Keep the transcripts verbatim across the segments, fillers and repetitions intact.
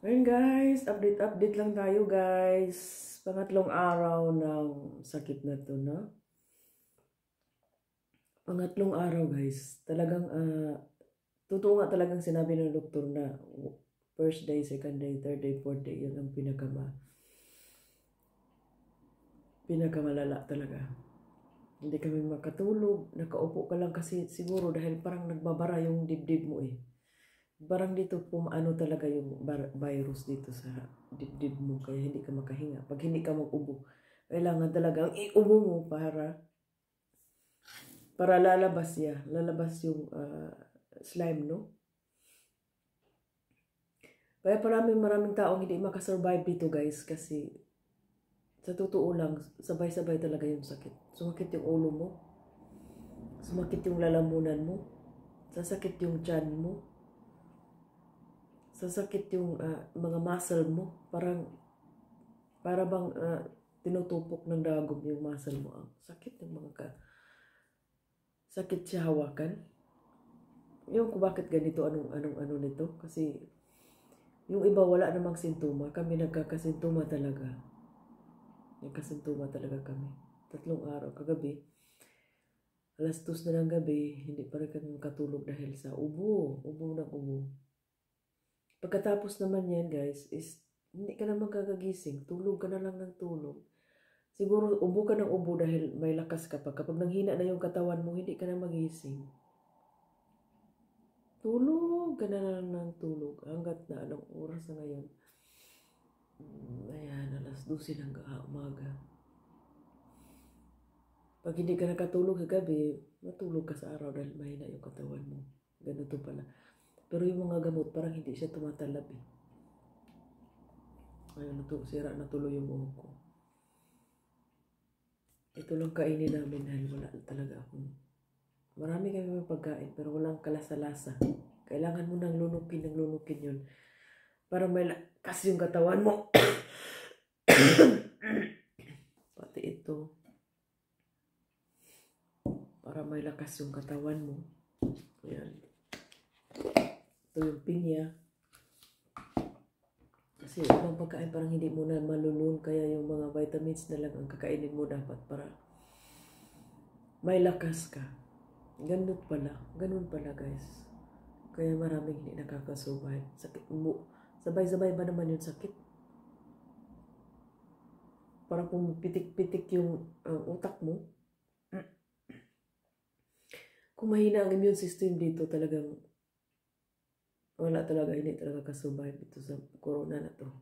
Ayun guys, update-update lang tayo guys. Pangatlong araw ng sakit na to, no? Pangatlong araw guys. Talagang, uh, totoo nga talagang sinabi ng doktor na first day, second day, third day, fourth day, yun ang pinakama, pinakamalala talaga. Hindi kami makatulog, nakaupo ka lang kasi siguro dahil parang nagbabara yung dibdib mo eh. Parang dito pumaano talaga yung virus dito sa dibdib mo kaya hindi ka makahinga. Pag hindi ka mag-ubo, kailangan talagang i-ubo mo para para lalabas niya, lalabas yung uh, slime, no? Kaya maraming maraming taong hindi makasurvive dito guys kasi sa totoo lang, sabay-sabay talaga yung sakit. Sumakit yung ulo mo, sumakit yung lalamunan mo, sasakit yung tiyan mo, sasakit yung uh, mga muscle mo, parang para bang uh, tinutupok ng dagom yung muscle mo. Ang sakit ng mga ka, sakit siya hawakan. Yung kung bakit ganito, anong anong ano nito, kasi yung iba wala namang sintoma, kami nagkakasintoma talaga. Nagkasintoma talaga kami. Tatlong araw, kagabi, alas dos na ng gabi, hindi pa rin kami makatulog dahil sa ubo, ubo ng ubo. Pagkatapos naman yan guys, is hindi ka na magkakagising, tulog ka na lang ng tulog. Siguro ubo ka ng ubo dahil may lakas ka pa. Kapag nanghina na yung katawan mo, hindi ka na magising. Tulog ka na lang ng tulog. Hanggat na anong oras na ngayon. Ayan, alas dose ng umaga. Pag hindi ka nakatulog sa gabi, matulog ka sa araw dahil mahina yung katawan mo. Ganito pala. Pero yung mga gamot, parang hindi siya tumatalab eh. Ayun, sira na tuloy yung buhok ko. Ito lang kainin namin dahil wala talaga akong... Marami kami mga pagkain pero walang kalasa-lasa. Kailangan mo nang lunukin, nang lunukin yun. Para may lakas yung katawan mo. Pati ito. Para may lakas yung katawan mo. Ayan. Ito yung pinya. Kasi ibang pagkain parang hindi mo na malulun. Kaya yung mga vitamins na lang ang kakainin mo dapat para may lakas ka. Ganun pala. Ganun pala guys. Kaya maraming hindi nakakasurvive. Sakit mo. Sabay-sabay ba naman yung sakit? Parang pumipitik-pitik yung uh, utak mo. Kung mahina ang immune system dito, talagang wala talaga, hindi talaga kasurvive ito sa corona na to.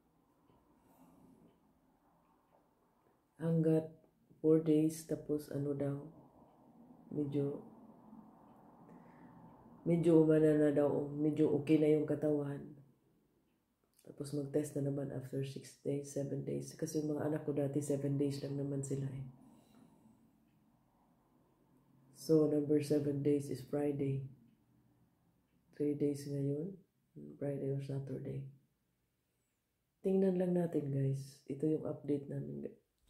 Hanggat four days, tapos ano daw, medyo medyo umana na daw, medyo okay na yung katawan. Tapos mag-test na naman after six days, seven days. Kasi yung mga anak ko dati, seven days lang naman sila eh. So, number seven days is Friday. three days ngayon, Friday or Saturday. Tingnan lang natin guys. Ito yung update namin.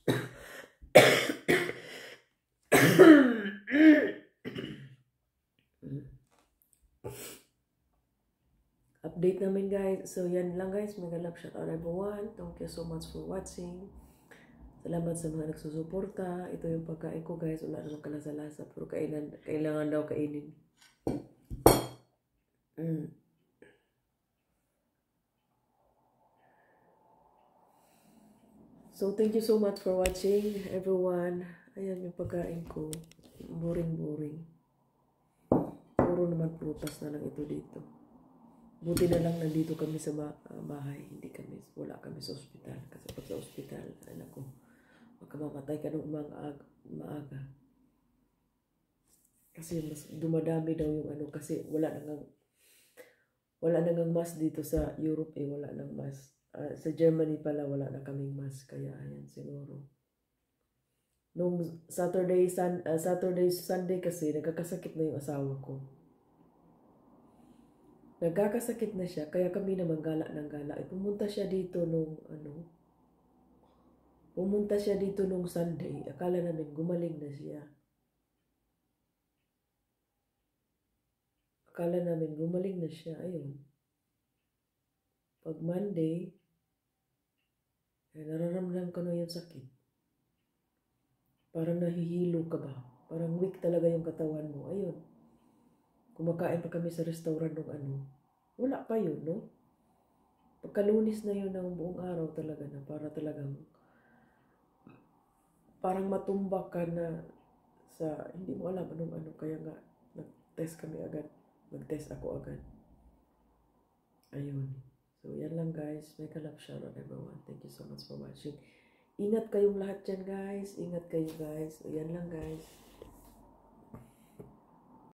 Update namin guys. So yan lang guys. Mega love shout out everyone. Thank you so much for watching. Salamat sa mga nagsusuporta. Ito yung pagkain ko guys. Wala namang kalasa-lasa. Pero kailan, kailangan daw kainin. Mm. So thank you so much for watching everyone. Ayan yung pagkain ko. Boring-boring. Puro naman prutas na lang ito dito. Buti na lang nandito kami sa bahay, hindi kami, wala kami sa ospital. Kasi pag sa ospital, anak ko, magkamamatay ka ng umaga, maaga. Kasi mas dumadami daw yung ano, kasi wala nang, wala nang mask dito sa Europe eh, wala nang mask. Uh, sa Germany pala, wala na kaming mask, kaya ayan siguro. Nung Saturday, sun, uh, Saturday, Sunday kasi, nagkakasakit na yung asawa ko. Nagkakasakit na siya, kaya kami naman gala ng gala. E, pumunta siya dito nung, ano, pumunta siya dito nung Sunday. Akala namin gumaling na siya. Akala namin gumaling na siya, ayun. Pag Monday, eh, nararamdaman ko na yung sakit. Parang nahihilo ka ba? Parang weak talaga yung katawan mo. Ayun. Kumakain pa kami sa restaurant ng ano. Wala pa yun, no? Pagkalunis na yun ng buong araw talaga na para talagang parang matumba ka na sa, hindi mo alam anong ano. Kaya nga, nag-test kami agad. Nag-test ako agad. Ayun. So, yan lang guys. Mega love shout out everyone. Thank you so much for watching. Ingat kayong lahat dyan guys. Ingat kayo guys. So, yan lang guys.